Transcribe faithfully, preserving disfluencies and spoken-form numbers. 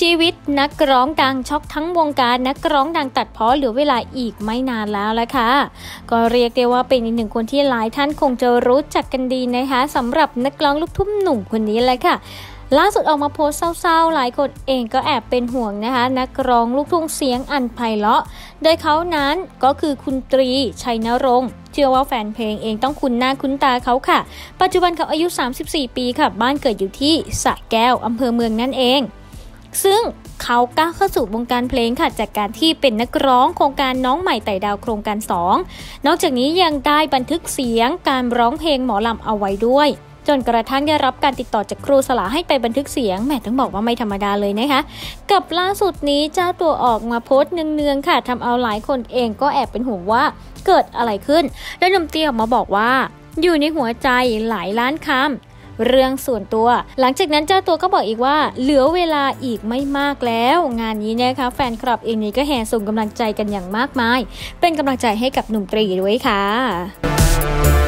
ชีวิตนักร้องดังช็อกทั้งวงการนักร้องดังตัดพ้อเหลือเวลาอีกไม่นานแล้วละค่ะก็เรียกได้ว่าเป็นอีกหนึ่งคนที่หลายท่านคงจะรู้จักกันดีนะคะสำหรับนักร้องลูกทุ่งหนุ่มคนนี้เลยค่ะล่าสุดออกมาโพสต์เศร้าๆหลายคนเองก็แอบเป็นห่วงนะคะนักร้องลูกทุ่งเสียงอันไพเราะโดยเขานั้นก็คือคุณตรีชัยนรงค์เชื่อว่าแฟนเพลงเองต้องคุ้นหน้าคุ้นตาเขาค่ะปัจจุบันเขาอายุสามสิบสี่ปีค่ะบ้านเกิดอยู่ที่สระแก้วอำเภอเมืองนั่นเองซึ่งเขาก้าวเข้าสู่วงการเพลงค่ะจากการที่เป็นนักร้องโครงการน้องใหม่ไต่ดาวโครงการสองนอกจากนี้ยังได้บันทึกเสียงการร้องเพลงหมอลำเอาไว้ด้วยจนกระทั่งได้รับการติดต่อจากครูสลาให้ไปบันทึกเสียงแหมต้องบอกว่าไม่ธรรมดาเลยนะคะกับล่าสุดนี้เจ้าตัวออกมาโพสต์เนืองๆค่ะทำเอาหลายคนเองก็แอบเป็นห่วงว่าเกิดอะไรขึ้นโดยหนุ่มเตี้ยออกมาบอกว่าอยู่ในหัวใจหลายล้านคำเรื่องส่วนตัวหลังจากนั้นเจ้าตัวก็บอกอีกว่าเหลือเวลาอีกไม่มากแล้วงานนี้นะคะแฟนคลับเองนี้ก็แห่ส่งกำลังใจกันอย่างมากมายเป็นกำลังใจให้กับหนุ่มตรีด้วยค่ะ